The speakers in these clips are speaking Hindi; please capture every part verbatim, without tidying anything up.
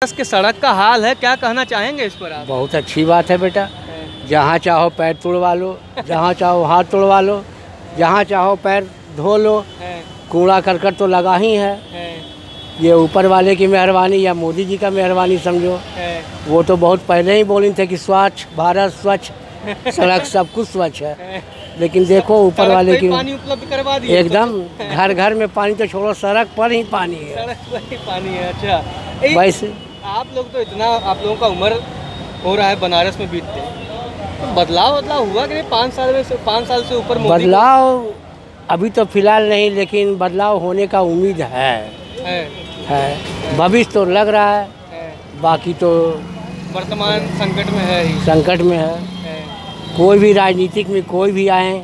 बनारस के सड़क का हाल है, क्या कहना चाहेंगे इस पर आप? बहुत अच्छी बात है बेटा, जहाँ चाहो पैर तुड़वा लो, जहाँ चाहो हाथ तुड़वा लो, जहाँ चाहो पैर धो लो, कूड़ा करकट तो लगा ही है। ये ऊपर वाले की मेहरबानी या मोदी जी का मेहरबानी समझो। वो तो बहुत पहले ही बोले थे कि स्वच्छ भारत, स्वच्छ सड़क, सब कुछ स्वच्छ है, लेकिन देखो ऊपर वाले की पानी उपलब्ध करवा दिया एकदम, घर घर में पानी तो छोड़ो, सड़क पर ही पानी है, सड़क पर ही पानी है। अच्छा, वैसे आप लोग तो इतना, आप लोगों का उम्र हो रहा है बनारस में बीतते, तो बदलाव बदलाव हुआ कि नहीं? पाँच साल में से पाँच साल से ऊपर बदलाव अभी तो फिलहाल नहीं, लेकिन बदलाव होने का उम्मीद है, है, है। भविष्य तो लग रहा है, है। बाकी तो वर्तमान संकट में है ही, संकट में है, है। कोई भी राजनीतिक में कोई भी आए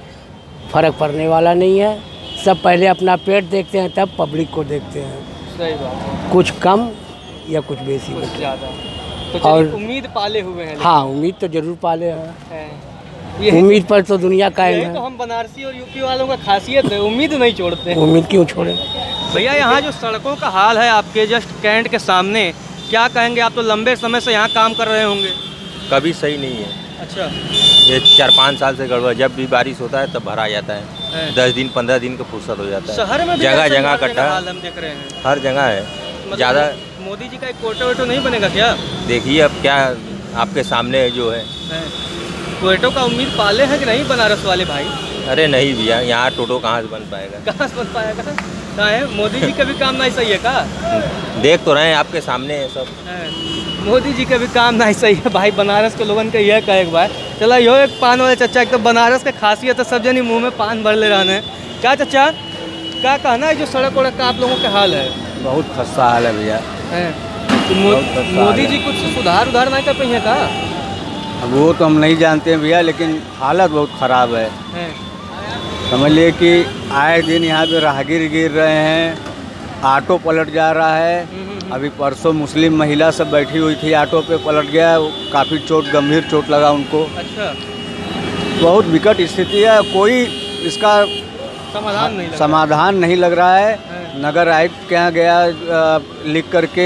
फर्क पड़ने वाला नहीं है। सब पहले अपना पेट देखते हैं, तब पब्लिक को देखते हैं। सही बात है। कुछ कम या कुछ बेसी, कुछ ज़्यादा, तो और उम्मीद पाले हुए हैं। हाँ, उम्मीद तो जरूर पाले हैं, है। उम्मीद पर तो दुनिया कायम है। तो हम बनारसी और यूपी वालों का खासियत है, उम्मीद नहीं छोड़ते। उम्मीद क्यों छोड़े? भैया, यहाँ जो सड़कों का हाल है आपके जस्ट कैंट के सामने, क्या कहेंगे? आप तो लंबे समय से यहाँ काम कर रहे होंगे। कभी सही नहीं है। अच्छा, ये चार पाँच साल से गड़बड़, जब भी बारिश होता है तब भरा जाता है, है। दस दिन पंद्रह दिन का फुर्सत हो जाता है। शहर में भी जगह ऐसे जगह हाल कट्टा, हम देख रहे हैं, हर जगह है। मतलब ज़्यादा मोदी जी का एक कोटा वोटो नहीं बनेगा क्या? देखिए अब क्या आपके सामने जो है, है। कोटो का उम्मीद पाले हैं कि नहीं बनारस वाले भाई? अरे नहीं भैया, यहाँ टोटो कहाँ से बन पाएगा? कहाँ से बन पाएगा? कहाँ है? मोदी जी का भी काम नहीं सही है का? देख तो रहे हैं, आपके सामने है सब। है। मोदी जी का भी काम नहीं सही है भाई। बनारस के लोगन का यह कहे एक बार, चला यो एक पान वाले चचा, एक तो बनारस के खासियत है, सब जनी मुँह में पान भर ले रहने। क्या चचा, क्या कहना है जो सड़क वड़क का आप लोगों का हाल है? बहुत खस्ता हाल है भैया। है। तो मो, मोदी जी कुछ सुधार उधार नहीं कर पाई है का? अब वो तो हम नहीं जानते हैं भैया, लेकिन हालत बहुत ख़राब है, है। समझ लिए कि आए दिन यहाँ पे राहगीर गिर रहे हैं, ऑटो पलट जा रहा है। अभी परसों मुस्लिम महिला सब बैठी हुई थी, ऑटो पे पलट गया, काफ़ी चोट, गंभीर चोट लगा उनको। अच्छा, बहुत विकट स्थिति है, कोई इसका समाधान नहीं लग समाधान नहीं लग रहा है। है। नगर आयुक्त के यहाँ गया आ, लिख करके,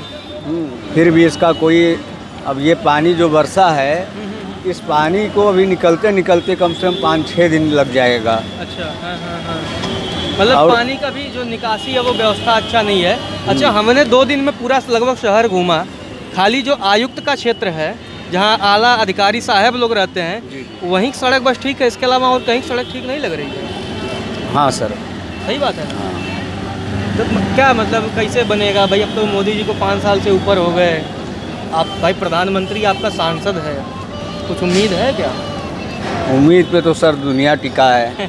फिर भी इसका कोई, अब ये पानी जो बरसा है, इस पानी को अभी निकलते निकलते कम से कम पाँच छः दिन लग जाएगा। अच्छा, हाँ हाँ हाँ, मतलब पानी का भी जो निकासी है वो व्यवस्था अच्छा नहीं है। अच्छा, हमने दो दिन में पूरा लगभग शहर घूमा, खाली जो आयुक्त का क्षेत्र है, जहाँ आला अधिकारी साहब लोग रहते हैं, वहीं सड़क बस ठीक है, इसके अलावा और कहीं सड़क ठीक नहीं लग रही है। हाँ सर, सही बात है। तो क्या मतलब कैसे बनेगा भाई? अब तो मोदी जी को पाँच साल से ऊपर हो गए, आप भाई प्रधानमंत्री, आपका सांसद है, कुछ उम्मीद है क्या? उम्मीद पे तो सर दुनिया टिका है।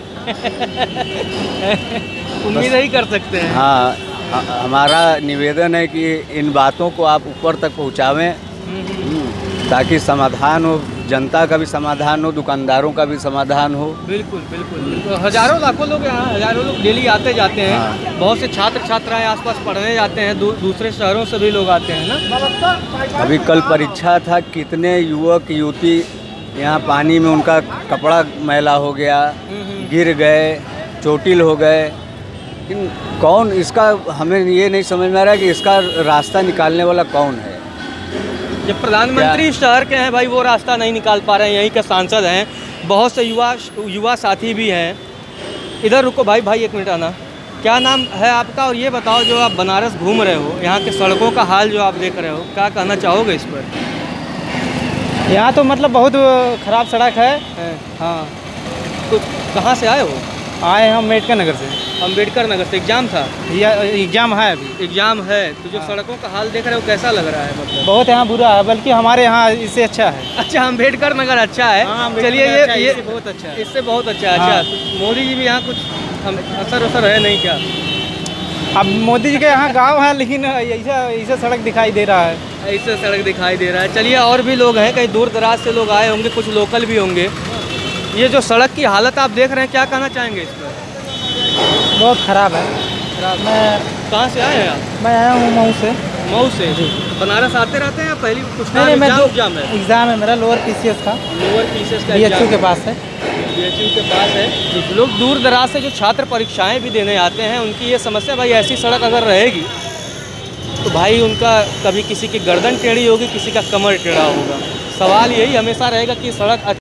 उम्मीद ही कर सकते हैं। हाँ, हमारा निवेदन है कि इन बातों को आप ऊपर तक पहुँचावें, ताकि समाधान हो, जनता का भी समाधान हो, दुकानदारों का भी समाधान हो। बिल्कुल बिल्कुल बिल्कुल। हजारों लाखों लोग यहाँ, हजारों लोग डेली आते जाते हैं। हाँ। बहुत से छात्र छात्राएं आसपास पढ़ने जाते हैं, दू, दूसरे शहरों से भी लोग आते हैं ना। अभी कल परीक्षा था, कितने युवक युवती यहाँ पानी में, उनका कपड़ा मैला हो गया, गिर गए, चोटिल हो गए। लेकिन कौन इसका, हमें ये नहीं समझ में आ रहा है कि इसका रास्ता निकालने वाला कौन है। जब प्रधानमंत्री शहर के हैं भाई, वो रास्ता नहीं निकाल पा रहे हैं, यहीं के सांसद हैं, बहुत से युवा युवा साथी भी हैं। इधर रुको भाई, भाई एक मिनट आना। क्या नाम है आपका? और ये बताओ, जो आप बनारस घूम रहे हो, यहाँ के सड़कों का हाल जो आप देख रहे हो, क्या कहना चाहोगे इस पर? यहाँ तो मतलब बहुत ख़राब सड़क है, है। हाँ। तो कहाँ से आए हो? आए हम अम्बेडकर नगर से। अम्बेडकर नगर से। एग्जाम था? एग्जाम है अभी। एग्जाम है, तो जो हाँ। सड़कों का हाल देख रहे हो, कैसा लग रहा है? मतलब बहुत यहाँ बुरा है, बल्कि हमारे यहाँ इससे अच्छा है। अच्छा, अम्बेडकर नगर अच्छा है। हाँ, चलिए, ये अच्छा, ये इससे बहुत अच्छा है। इससे बहुत अच्छा है। हाँ। अच्छा, तो मोदी जी भी यहाँ कुछ असर असर है नहीं क्या? अब मोदी जी के यहाँ गांव है, लेकिन ऐसा ऐसा सड़क दिखाई दे रहा है। ऐसे सड़क दिखाई दे रहा है। चलिए, और भी लोग हैं, कहीं दूर दराज से लोग आए होंगे, कुछ लोकल भी होंगे। ये जो सड़क की हालत आप देख रहे हैं, क्या कहना चाहेंगे इस पर? बहुत ख़राब है। मैं कहाँ से आए हैं आप? मैं आया हूँ मऊ से। मऊ से? बनारस आते रहते हैं या पहली कुछ नहीं, मैं दो एग्जाम है? एग्ज़ाम है मेरा, लोअर पीसीएस का। लोअर पीसीएस का बी एच यू के पास है। बी एच यू के पास है। लोग दूर दराज से जो छात्र परीक्षाएं भी देने आते हैं, उनकी ये समस्या, भाई ऐसी सड़क अगर रहेगी तो भाई उनका कभी किसी की गर्दन टेढ़ी होगी, किसी का कमर टेढ़ा होगा। सवाल यही हमेशा रहेगा कि सड़क